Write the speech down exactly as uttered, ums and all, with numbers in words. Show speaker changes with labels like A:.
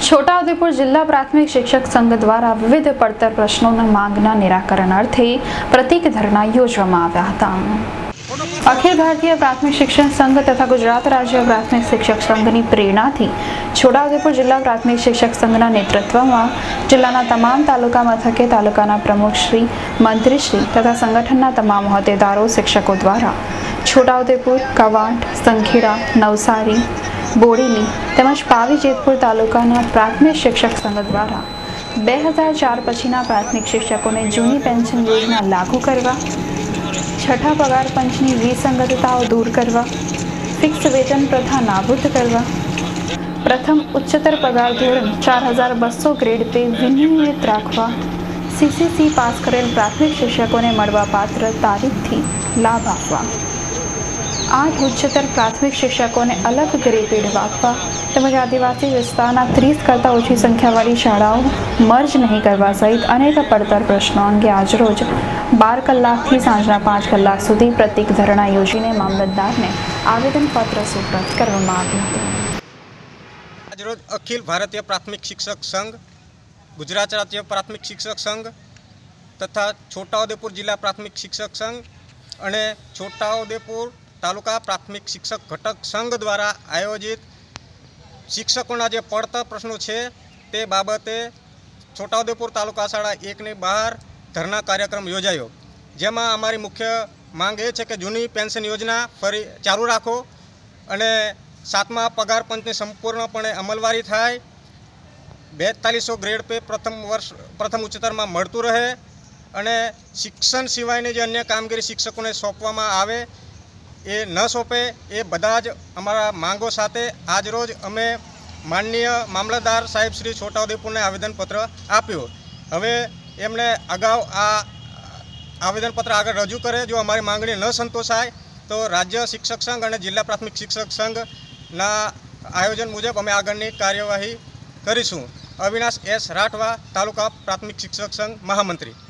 A: છોટાઉદેપુર જિલ્લા પ્રાથમિક શિક્ષક સંઘ દ્વારા વિવિધ પડતર પ્રશ્નોના માંગના નિરાકરણ અર્થે પ્રતિક ધરણા યોજવામાં આવ્યા હતા. અખિલ ભારતીય પ્રાથમિક શિક્ષણ સંઘ તથા ગુજરાત રાજ્ય પ્રાથમિક શિક્ષક સંઘની પ્રેરણાથી છોટાઉદેપુર જિલ્લા પ્રાથમિક શિક્ષક સંઘના નેતૃત્વમાં જિલ્લાના તમામ તાલુકા મથકે તાલુકાના પ્રમુખશ્રી, મંત્રીશ્રી તથા સંગઠનના તમામ હોદ્દેદારો શિક્ષકો દ્વારા છોટાઉદેપુર, કવાંટ, સંખેડા, નવસારી, બોડેલી તેમજ પાવી જેતપુર તાલુકાના પ્રાથમિક શિક્ષક સંઘ દ્વારા બે હજાર ચાર પછીના પ્રાથમિક શિક્ષકોને જૂની પેન્શન યોજના લાગુ કરવા, છઠ્ઠા પગાર પંચની વિસંગતતાઓ દૂર કરવા, ફિક્સ વેતન પ્રથા નાબૂદ કરવા, પ્રથમ ઉચ્ચતર પગાર ધોરણ ચાર હજાર બસો ગ્રેડ પે વિનિયમિત રાખવા, સીસીસી પાસ કરેલ પ્રાથમિક શિક્ષકોને મળવાપાત્ર તારીખથી લાભ આપવા, આઠ ઉચ્ચતર પ્રાથમિક શિક્ષકોને અલગ ગ્રે પેડ આપવા તેમજ આદિવાસી વિસ્તારના ત્રીસ કરતાં ઓછી સંખ્યાવાળી શાળાઓ મર્જ નહીં કરવા સહિત અનેક પડતર પ્રશ્નો અંગે આજરોજ બાર કલાકથી સાંજના પાંચ કલાક સુધી પ્રતિક ધરણા યોજીને મામલતદારને આવેદનપત્ર સુપ્રત કરવામાં આવ્યું હતું.
B: આજરોજ અખિલ ભારતીય પ્રાથમિક શિક્ષક સંઘ, ગુજરાત રાજ્ય પ્રાથમિક શિક્ષક સંઘ તથા છોટાઉદેપુર જિલ્લા પ્રાથમિક શિક્ષક સંઘ અને છોટાઉદેપુર તાલુકા પ્રાથમિક શિક્ષક ઘટક સંઘ દ્વારા આયોજિત શિક્ષકોના જે પડતર પ્રશ્નો છે તે બાબતે છોટાઉદેપુર તાલુકા શાળા એકની બહાર ધરણા કાર્યક્રમ યોજાયો, જેમાં અમારી મુખ્ય માંગ એ છે કે જૂની પેન્શન યોજના ફરી ચાલુ રાખો અને સાતમા પગાર પંચની સંપૂર્ણપણે અમલવારી થાય, બેતાલીસો ગ્રેડ પે પ્રથમ વર્ષ પ્રથમ ઉચ્ચતરમાં મળતું રહે અને શિક્ષણ સિવાયની જે અન્ય કામગીરી શિક્ષકોને સોંપવામાં આવે એ ન સોંપે, એ બધા જ અમારા માંગો સાથે આજરોજ અમે માનનીય મામલતદાર સાહેબ શ્રી છોટાઉદેપુરને આવેદનપત્ર આપ્યું. હવે એમણે અગાઉ આ આવેદનપત્ર આગળ રજૂ કરે, જો અમારી માંગણી ન સંતોષાય તો રાજ્ય શિક્ષક સંઘ અને જિલ્લા પ્રાથમિક શિક્ષક સંઘના આયોજન મુજબ અમે આગળની કાર્યવાહી કરીશું. અવિનાશ એસ રાઠવા, તાલુકા પ્રાથમિક શિક્ષક સંઘ મહામંત્રી.